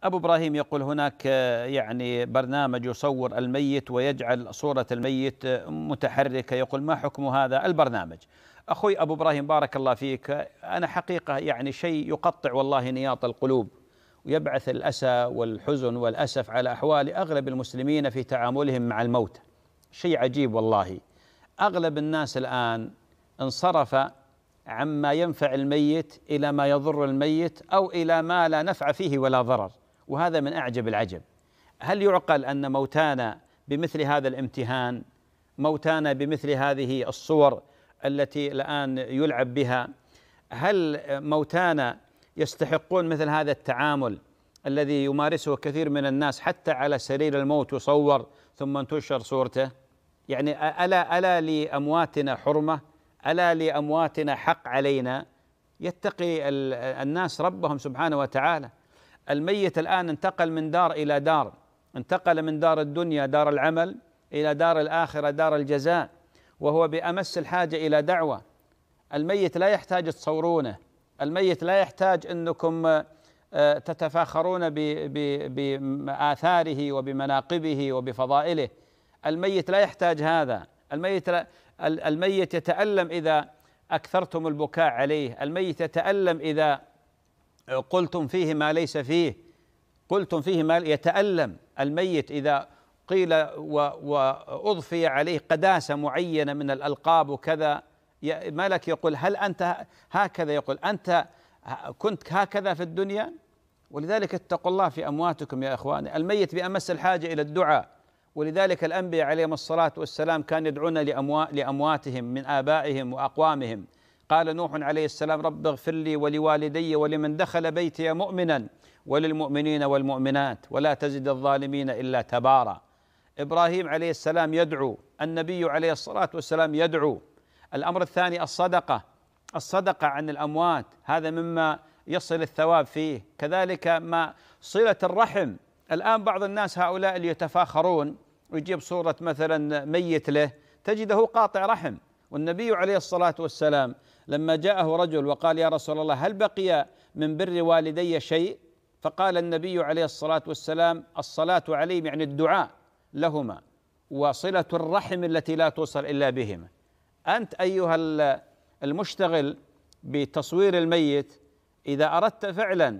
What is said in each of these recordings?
أبو إبراهيم يقول هناك يعني برنامج يصور الميت ويجعل صورة الميت متحركة، يقول ما حكم هذا البرنامج؟ أخوي أبو إبراهيم بارك الله فيك، أنا حقيقة يعني شيء يقطع والله نياط القلوب ويبعث الأسى والحزن والأسف على أحوال أغلب المسلمين في تعاملهم مع الموت. شيء عجيب والله، أغلب الناس الآن انصرف عما ينفع الميت إلى ما يضر الميت أو إلى ما لا نفع فيه ولا ضرر، وهذا من أعجب العجب. هل يعقل أن موتانا بمثل هذا الامتهان، موتانا بمثل هذه الصور التي الآن يلعب بها، هل موتانا يستحقون مثل هذا التعامل الذي يمارسه كثير من الناس حتى على سرير الموت يصور ثم تنشر صورته؟ يعني ألا لأمواتنا حرمة؟ ألا لأمواتنا حق علينا؟ يتقي الناس ربهم سبحانه وتعالى. الميت الآن انتقل من دار إلى دار، انتقل من دار الدنيا دار العمل إلى دار الآخرة دار الجزاء، وهو بأمس الحاجة إلى دعوة. الميت لا يحتاج تصورونه، الميت لا يحتاج أنكم تتفاخرون بآثاره وبمناقبه وبفضائله. الميت لا يحتاج هذا. الميت يتألم إذا أكثرتم البكاء عليه، الميت يتألم إذا قلتم فيه ما ليس فيه، قلتم فيه ما يتألم الميت إذا قيل وأضفي عليه قداسة معينة من الألقاب وكذا. ملك يقول هل أنت هكذا؟ يقول أنت كنت هكذا في الدنيا؟ ولذلك اتقوا الله في أمواتكم يا إخواني. الميت بأمس الحاجة إلى الدعاء، ولذلك الأنبياء عليهم الصلاة والسلام كانوا يدعون لأمواتهم من آبائهم وأقوامهم. قال نوح عليه السلام رب اغفر لي ولوالدي ولمن دخل بيتي مؤمنا وللمؤمنين والمؤمنات ولا تزد الظالمين إلا تبارا. إبراهيم عليه السلام يدعو، النبي عليه الصلاة والسلام يدعو. الأمر الثاني الصدقة عن الأموات، هذا مما يصل الثواب فيه. كذلك ما صلة الرحم. الآن بعض الناس هؤلاء اللي يتفاخرون ويجيب صورة مثلا ميت له تجده قاطع رحم. والنبي عليه الصلاة والسلام لما جاءه رجل وقال يا رسول الله هل بقي من بر والدي شيء؟ فقال النبي عليه الصلاة والسلام الصلاة عليهم يعني الدعاء لهما وصلة الرحم التي لا توصل إلا بهما. أنت أيها المشتغل بتصوير الميت، إذا أردت فعلا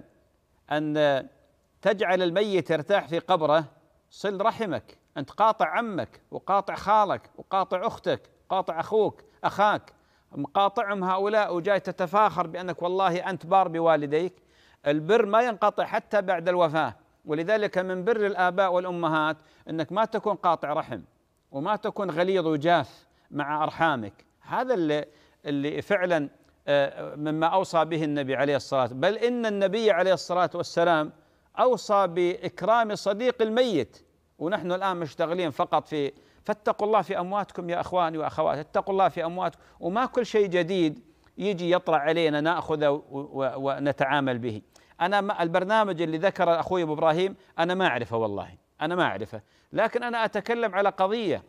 أن تجعل الميت يرتاح في قبره صل رحمك، أنت قاطع عمك وقاطع خالك وقاطع أختك قاطع أخاك مقاطعهم هؤلاء وجاي تتفاخر بأنك والله أنت بار بوالديك. البر ما ينقطع حتى بعد الوفاة، ولذلك من بر الآباء والأمهات أنك ما تكون قاطع رحم وما تكون غليظ وجاف مع أرحامك. هذا اللي فعلا مما أوصى به النبي عليه الصلاة والسلام. بل إن النبي عليه الصلاة والسلام أوصى بإكرام صديق الميت، ونحن الآن مشتغلين فقط فاتقوا الله في أمواتكم يا أخواني وأخواتي، اتقوا الله في أمواتكم. وما كل شيء جديد يجي يطلع علينا نأخذه ونتعامل به. أنا البرنامج اللي ذكر أخوي أبو إبراهيم أنا ما أعرفه، والله أنا ما أعرفه، لكن أنا أتكلم على قضية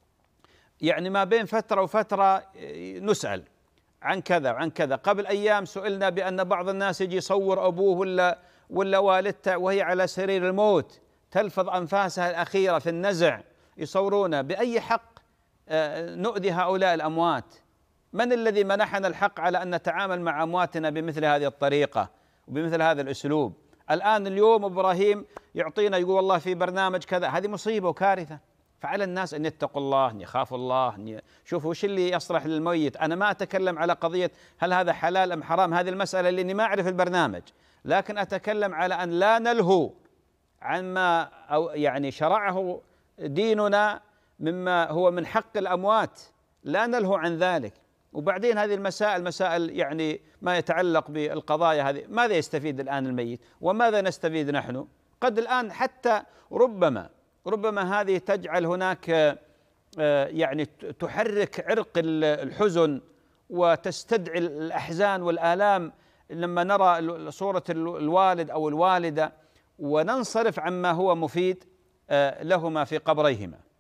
يعني ما بين فترة وفترة نسأل عن كذا وعن كذا. قبل أيام سئلنا بأن بعض الناس يجي يصور أبوه ولا والدته وهي على سرير الموت تلفظ أنفاسها الأخيرة في النزع، يصورونه. بأي حق نؤذي هؤلاء الأموات؟ من الذي منحنا الحق على أن نتعامل مع أمواتنا بمثل هذه الطريقة وبمثل هذا الأسلوب؟ اليوم إبراهيم يعطينا يقول والله في برنامج كذا، هذه مصيبة وكارثة. فعلى الناس أن يتقوا الله، أن يخافوا الله، أن شوفوا وش اللي يصلح للميت. أنا ما أتكلم على قضية هل هذا حلال أم حرام، هذه المسألة لأني ما أعرف البرنامج، لكن أتكلم على أن لا نلهو عما أو يعني شرعه ديننا مما هو من حق الأموات، لا نلهو عن ذلك. وبعدين هذه المسائل يعني ما يتعلق بالقضايا هذه، ماذا يستفيد الآن الميت وماذا نستفيد نحن؟ قد الآن حتى ربما هذه تجعل هناك يعني تحرك عرق الحزن وتستدعي الأحزان والآلام لما نرى صورة الوالد أو الوالدة وننصرف عما هو مفيد لهما في قبريهما.